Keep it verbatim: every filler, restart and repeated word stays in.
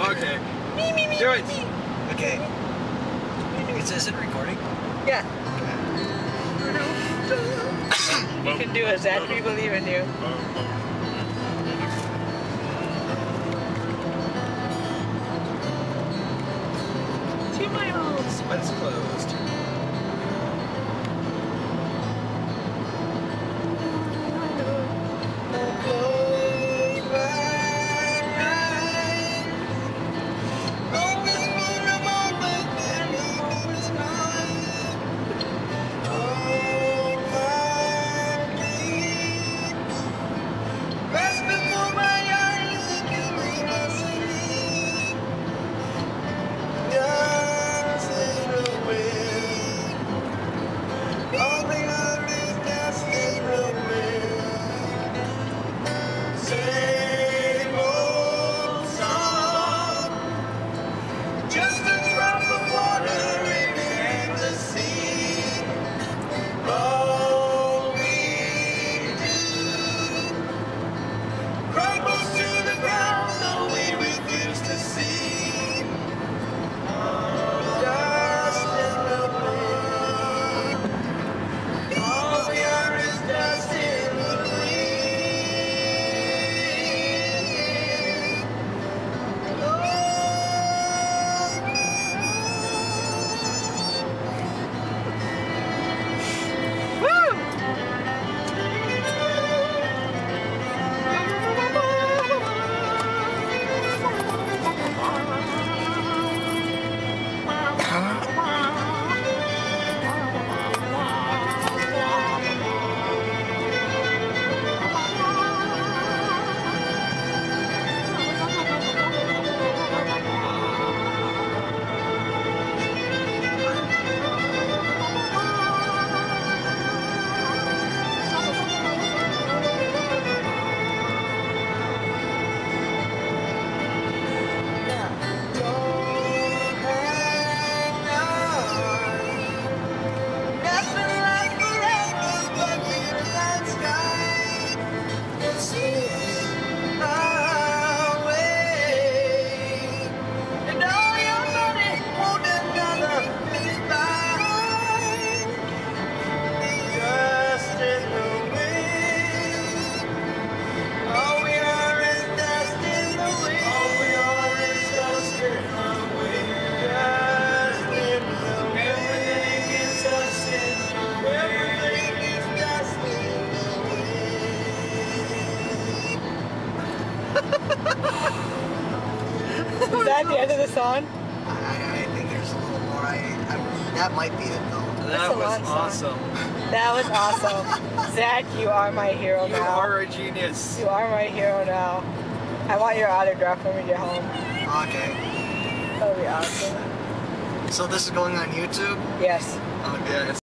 Okay. Do it. Okay. Is this it recording? Yeah. You can do it, Zach. We believe in you. Two miles. What's closed? Is that the end of the song? I, I think there's a little more. I, I that might be it though. That was awesome. That was awesome. Zach, you are my hero You now. You are a genius. You are my hero now. I want your autograph when we get home. Okay. That would be awesome. So this is going on YouTube? Yes. Okay.